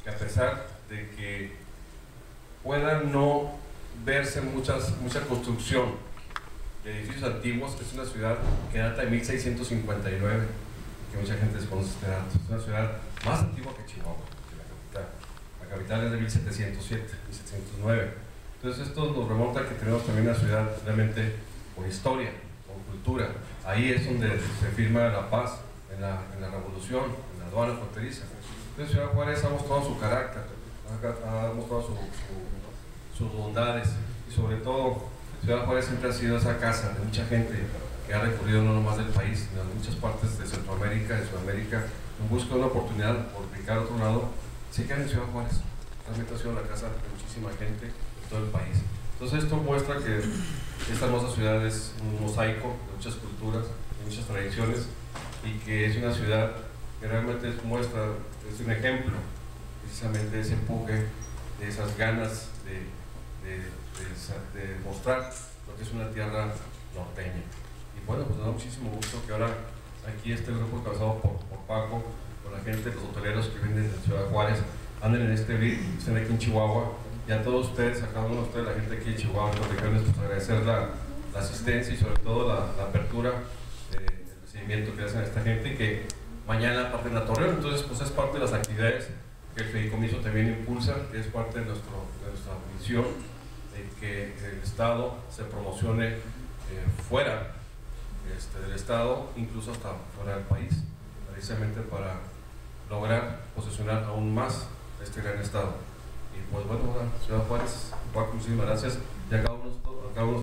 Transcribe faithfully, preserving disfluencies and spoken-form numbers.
que a pesar de que pueda no verse muchas, mucha construcción de edificios antiguos, es una ciudad que data de mil seiscientos cincuenta y nueve, que mucha gente desconoce este dato. Es una ciudad más antigua que Chihuahua, que la capital. La capital es de mil setecientos siete, mil setecientos nueve. Entonces esto nos remonta a que tenemos también una ciudad realmente con historia, con cultura. Ahí es donde se firma la paz en la, en la revolución, en la aduana fronteriza. Entonces Ciudad Juárez ha mostrado su carácter, ha, ha mostrado su, su, sus bondades, y sobre todo Ciudad Juárez siempre ha sido esa casa de mucha gente que ha recurrido no nomás del país, sino de muchas partes de Centroamérica, de Sudamérica, en busca de una oportunidad por brincar a otro lado, se quedan en Ciudad Juárez. Realmente ha sido la casa de muchísima gente de todo el país. Entonces esto muestra que esta hermosa ciudad es un mosaico de muchas culturas, de muchas tradiciones, y que es una ciudad que realmente muestra, es un ejemplo precisamente de ese empuje, de esas ganas de, de, de, de mostrar lo que es una tierra norteña. Y bueno, pues nos da muchísimo gusto que ahora aquí este grupo encabezado por, por Paco, con la gente, los hoteleros que vienen de Ciudad Juárez, anden en este V I D, estén aquí en Chihuahua, y a todos ustedes, a cada uno de ustedes, la gente aquí en Chihuahua, en las regiones, pues agradecer la, la asistencia y sobre todo la, la apertura, eh, el recibimiento que hacen a esta gente, y que mañana parten a Torreón. Entonces pues es parte de las actividades que el fideicomiso también impulsa, que es parte de, nuestro, de nuestra misión, de que el Estado se promocione eh, fuera este, del Estado, incluso hasta fuera del país, precisamente para lograr posesionar aún más este gran Estado. Y pues bueno, Ciudad Juárez, Paco, muchísimas gracias, y a cada uno, a cada uno